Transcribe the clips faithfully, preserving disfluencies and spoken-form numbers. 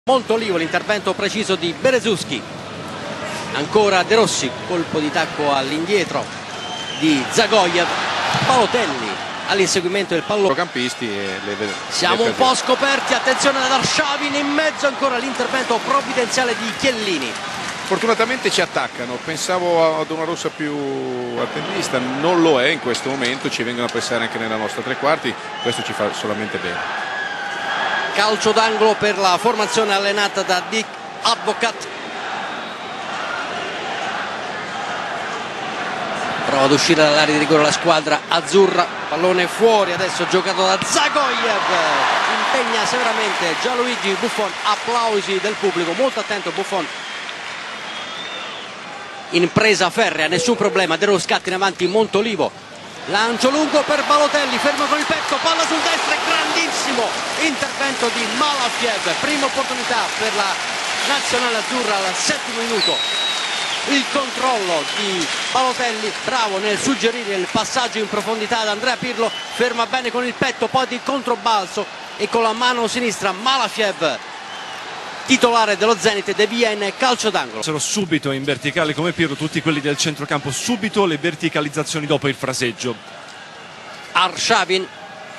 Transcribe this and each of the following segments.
Montolivo, l'intervento preciso di Berezuschi, ancora De Rossi, colpo di tacco all'indietro di Zagoyev, Balotelli all'inseguimento del pallone. Campisti e le, le siamo le un po' scoperti, attenzione ad Arshavin, in mezzo ancora l'intervento provvidenziale di Chiellini. Fortunatamente ci attaccano, pensavo ad una rossa più attendista, non lo è in questo momento, ci vengono a pressare anche nella nostra tre quarti, questo ci fa solamente bene. Calcio d'angolo per la formazione allenata da Dick Advocat. Prova ad uscire dall'area di rigore la squadra azzurra, pallone fuori, adesso giocato da Zagoyev, impegna severamente Gianluigi Buffon, applausi del pubblico, molto attento Buffon. In presa ferrea, nessun problema, De Rossi in avanti Montolivo. Lancio lungo per Balotelli, fermo con il petto, palla sul destro, grandissimo intervento di Malafiev, prima opportunità per la nazionale azzurra al settimo minuto. Il controllo di Balotelli, bravo nel suggerire il passaggio in profondità ad Andrea Pirlo, ferma bene con il petto, poi di controbalzo e con la mano sinistra Malafiev, titolare dello Zenit, devia in calcio d'angolo. Sono subito in verticale come Pirlo tutti quelli del centrocampo, subito le verticalizzazioni dopo il fraseggio. Arshavin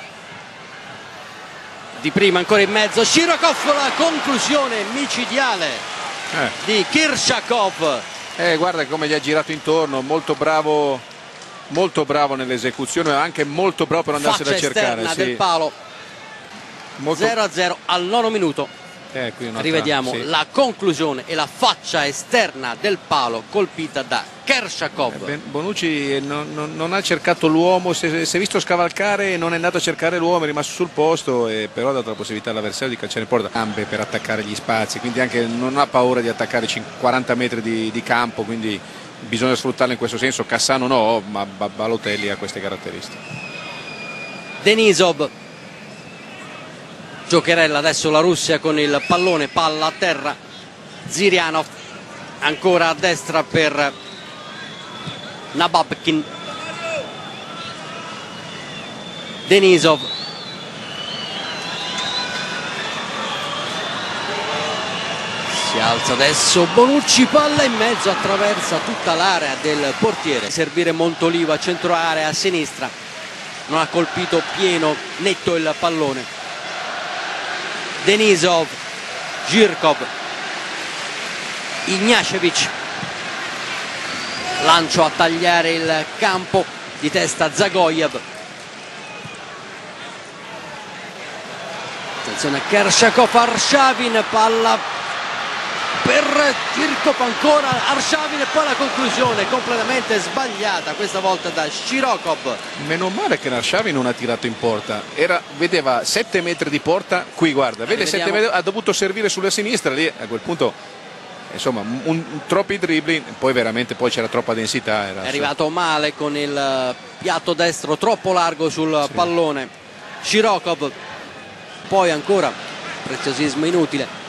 di prima ancora in mezzo, Shirokov, la conclusione micidiale eh. di Kirshakov. Eh, guarda come gli ha girato intorno, molto bravo, molto bravo nell'esecuzione, anche molto bravo per andarsela a cercare. Faccia esterna sì. del palo. Molto... zero a zero al nono minuto. Eh, qui un'altra... Rivediamo sì. la conclusione e la faccia esterna del palo colpita da Kirshakov. Eh, Bonucci non, non, non ha cercato l'uomo, si è visto scavalcare e non è andato a cercare l'uomo, è rimasto sul posto e però ha dato la possibilità all'avversario di calciare in porta, gambe per attaccare gli spazi, quindi anche non ha paura di attaccare quaranta metri di, di campo, quindi bisogna sfruttarlo in questo senso. Cassano no, ma Balotelli ha queste caratteristiche. Denisov, giocherella adesso la Russia con il pallone, palla a terra, Zirianov ancora a destra per Nababkin, Denisov, si alza adesso Bonucci, palla in mezzo, attraversa tutta l'area del portiere, servire Montolivo a centro area a sinistra, non ha colpito pieno netto il pallone. Denisov, Žirkov, Ignacevic, lancio a tagliare il campo di testa Zagoyev, attenzione a Kirshakov, Arshavin, palla per Žirkov, ancora Arshavin e poi la conclusione completamente sbagliata questa volta da Shirokov. Meno male che Arshavin non ha tirato in porta, era, vedeva sette metri di porta, qui guarda, vede sette metri, ha dovuto servire sulla sinistra, lì a quel punto insomma un, un, troppi dribbling, poi veramente poi c'era troppa densità. Era è arrivato male con il piatto destro troppo largo sul sì. pallone Shirokov, poi ancora preziosismo inutile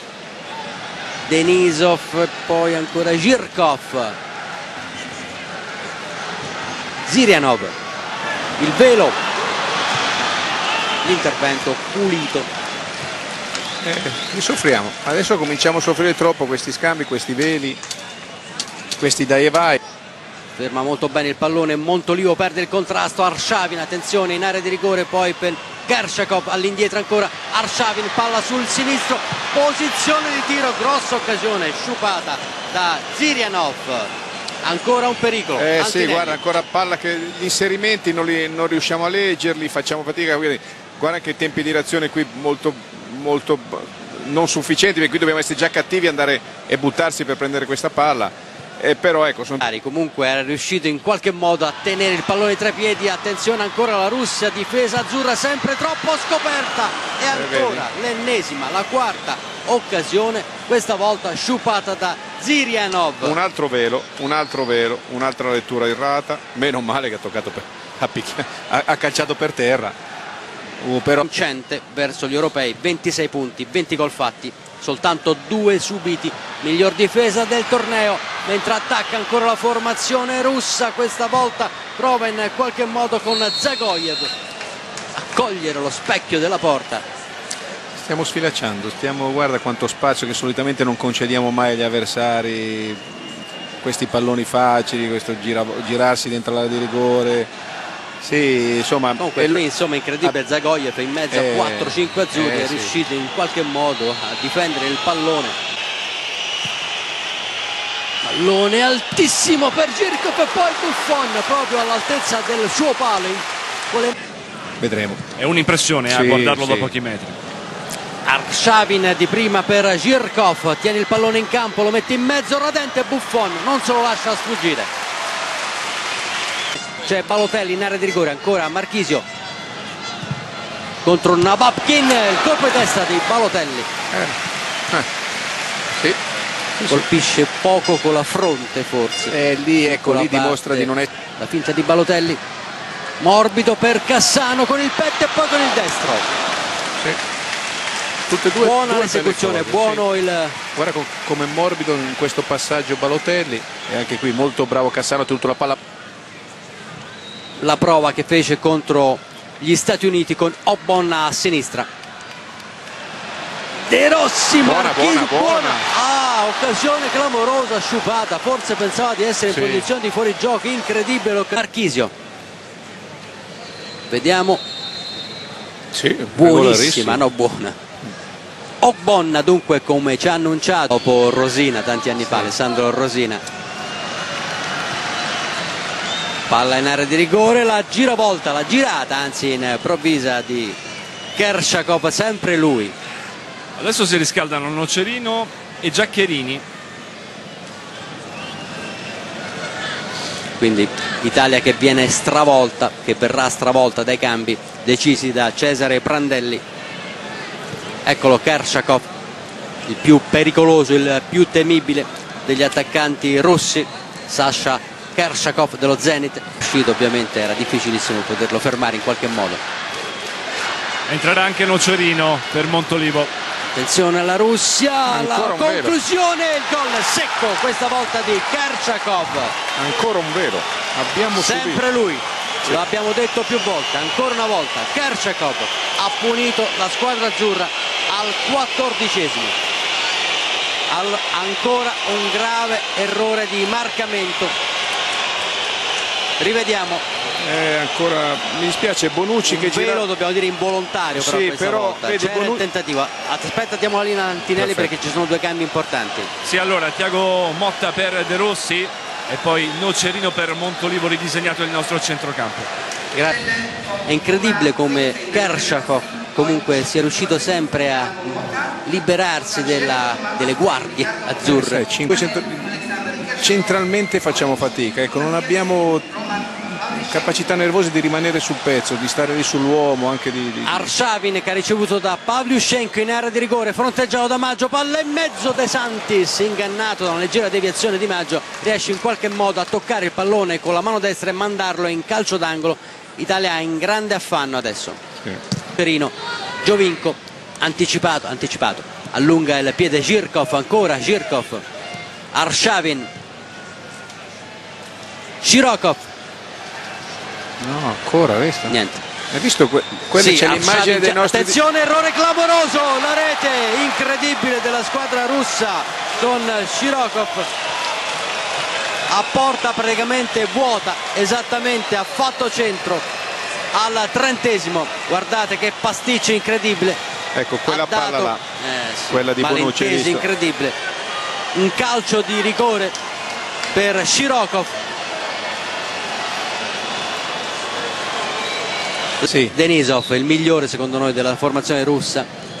Denisov e poi ancora Žirkov, Zirianov, il velo, l'intervento pulito. Eh, ne soffriamo, adesso cominciamo a soffrire troppo questi scambi, questi veli, questi dai e vai. Ferma molto bene il pallone, Montolivo perde il contrasto, Arshavin, attenzione in area di rigore poi per Kirshakov, all'indietro ancora Arshavin, palla sul sinistro, posizione di tiro, grossa occasione sciupata da Zirianov, ancora un pericolo. Eh sì, guarda, ancora palla che gli inserimenti non, li, non riusciamo a leggerli, facciamo fatica, quindi guarda che tempi di reazione qui molto, molto non sufficienti, perché qui dobbiamo essere già cattivi, andare e buttarsi per prendere questa palla. Eh, però ecco, sono... comunque era riuscito in qualche modo a tenere il pallone tra i piedi. Attenzione ancora la Russia, difesa azzurra sempre troppo scoperta e ancora eh, l'ennesima, la quarta occasione, questa volta sciupata da Zirianov. Un altro velo, un altro velo, un'altra lettura errata, meno male che ha toccato per... ha, picchia... ha, ha calciato per terra. Uh, però vincente verso gli europei, ventisei punti, venti gol fatti, soltanto due subiti, miglior difesa del torneo, mentre attacca ancora la formazione russa, questa volta prova in qualche modo con Zagoyev a cogliere lo specchio della porta. Stiamo sfilacciando, stiamo, guarda quanto spazio che solitamente non concediamo mai agli avversari, questi palloni facili, questo gira, girarsi dentro l'area di rigore. Sì, insomma, comunque qui insomma incredibile, Zagoyev in mezzo eh, a quattro cinque azzurri eh, è riuscito sì. in qualche modo a difendere il pallone. Pallone altissimo per Žirkov e poi Buffon proprio all'altezza del suo palo. Vedremo. È un'impressione sì, a guardarlo sì. da pochi metri. Arshavin di prima per Žirkov, tiene il pallone in campo, lo mette in mezzo radente, Buffon non se lo lascia sfuggire. C'è Balotelli in area di rigore, ancora Marchisio contro Nababkin, il colpo di testa di Balotelli. Eh. Eh. Sì. Colpisce poco con la fronte forse. Eh, lì ecco, lì dimostra di non è... La finta di Balotelli, morbido per Cassano con il petto e poi con il destro. Sì. Tutte e due, buona l'esecuzione, buono sì. il... Guarda com come morbido in questo passaggio Balotelli, e anche qui molto bravo Cassano, ha tenuto la palla. La prova che fece contro gli Stati Uniti con Ogbon a sinistra. De Rossi, buona, buona, buona. buona. Ah, occasione clamorosa, sciupata, forse pensava di essere in sì. posizione di fuorigioco, incredibile. Marchisio, vediamo. Sì, buonissima, no buona. Ogbon dunque, come ci ha annunciato dopo Rosina tanti anni fa, Alessandro Rosina. Palla in area di rigore, la giravolta, la girata anzi improvvisa di Kershakov, sempre lui. Adesso si riscaldano Nocerino e Giaccherini. Quindi Italia che viene stravolta, che verrà stravolta dai cambi decisi da Cesare Prandelli. Eccolo Kershakov, il più pericoloso, il più temibile degli attaccanti russi, Sasha Kershakov dello Zenit. Uscito ovviamente, era difficilissimo poterlo fermare in qualche modo. Entrerà anche Nocerino per Montolivo. Attenzione alla Russia, ancora la conclusione, vero. Il gol secco questa volta di Kershakov. Ancora un vero, abbiamo sempre subito. lui. Sì. Lo abbiamo detto più volte, ancora una volta Kershakov ha punito la squadra azzurra al quattordicesimo. Al, ancora un grave errore di marcamento. Rivediamo. Eh, ancora mi dispiace Bonucci un che velo, gira... dobbiamo dire involontario però sì, questa però volta c'era Bonu... il tentativo. Aspetta, diamo la linea a Antinelli. Perfetto. Perché ci sono due cambi importanti. Sì, allora Tiago Motta per De Rossi e poi Nocerino per Montolivo, ridisegnato il nostro centrocampo. È incredibile come Kershakov comunque sia riuscito sempre a liberarsi della, delle guardie azzurre. Eh, cinquecento... Centralmente facciamo fatica, ecco, non abbiamo capacità nervose di rimanere sul pezzo, di stare lì sull'uomo, anche di, di... Arshavin che ha ricevuto da Pavlyuchenko in area di rigore, fronteggiato da Maggio, palla in mezzo, De Santis ingannato da una leggera deviazione di Maggio, riesce in qualche modo a toccare il pallone con la mano destra e mandarlo in calcio d'angolo. Italia in grande affanno adesso. Sì. Perino, Giovinco, anticipato, anticipato, allunga il piede Žirkov, ancora Žirkov, Arshavin, Širokov. No, ancora, visto? Niente. Hai visto que quella sì, c'è l'immagine dei nostri... Attenzione, errore clamoroso, la rete incredibile della squadra russa con Širokov a porta praticamente vuota, esattamente a fatto centro al trentesimo. Guardate che pasticcio incredibile. Ecco quella dato, palla là, eh, sì, quella di Bonucci, incredibile. Un calcio di rigore per Širokov. Sì. Denisov, il migliore secondo noi della formazione russa,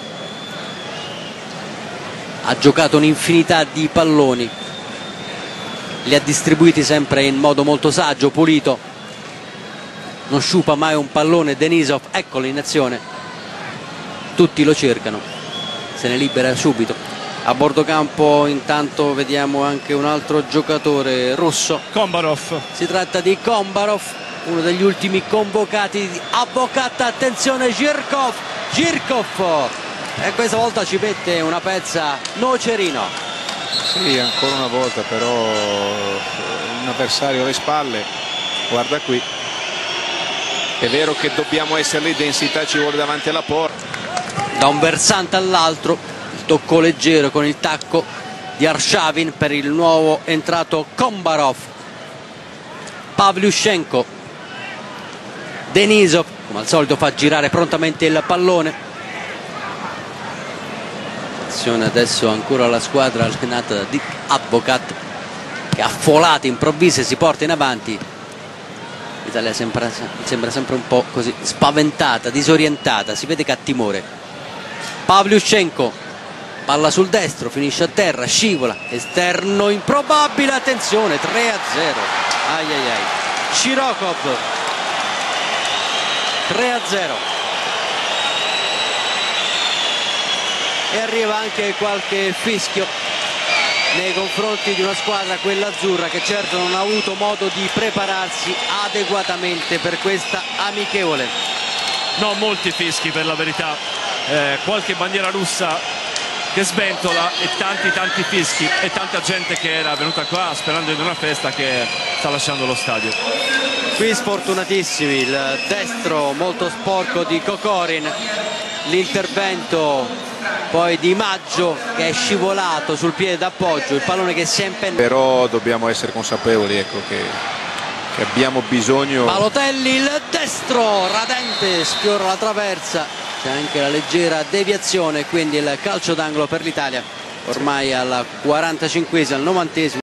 ha giocato un'infinità di palloni, li ha distribuiti sempre in modo molto saggio, pulito, non sciupa mai un pallone. Denisov, eccolo in azione, tutti lo cercano, se ne libera subito. A bordo campo intanto vediamo anche un altro giocatore russo, Kombarov. Si tratta di Kombarov, uno degli ultimi convocati di Abokat. Attenzione Žirkov, Žirkov e questa volta ci mette una pezza Nocerino. Sì, ancora una volta però un avversario alle spalle. Guarda qui, è vero che dobbiamo essere lì, densità ci vuole davanti alla porta. da un versante all'altro, il tocco leggero con il tacco di Arshavin per il nuovo entrato Kombarov. Pavlyuchenko, Denisov come al solito fa girare prontamente il pallone. Attenzione adesso ancora la squadra allenata da Dick Advocat, che a folate improvvise si porta in avanti. L'Italia sembra, sembra sempre un po' così spaventata, disorientata, si vede che ha timore. Pavlyuchenko, palla sul destro, finisce a terra, scivola, esterno improbabile, attenzione, tre a zero. Ai ai ai. Shirokov, tre a zero. E arriva anche qualche fischio nei confronti di una squadra, quella azzurra, che certo non ha avuto modo di prepararsi adeguatamente per questa amichevole. No, molti fischi per la verità, eh, qualche bandiera russa che sventola e tanti tanti fischi e tanta gente che era venuta qua sperando in una festa che sta lasciando lo stadio. Qui sfortunatissimi, il destro molto sporco di Kokorin, l'intervento poi di Maggio che è scivolato sul piede d'appoggio, il pallone che si è impennato. Però dobbiamo essere consapevoli, ecco, che, che abbiamo bisogno. Balotelli, il destro radente, sfiora la traversa, c'è anche la leggera deviazione, quindi il calcio d'angolo per l'Italia ormai al quarantacinquesimo, al novantesimo.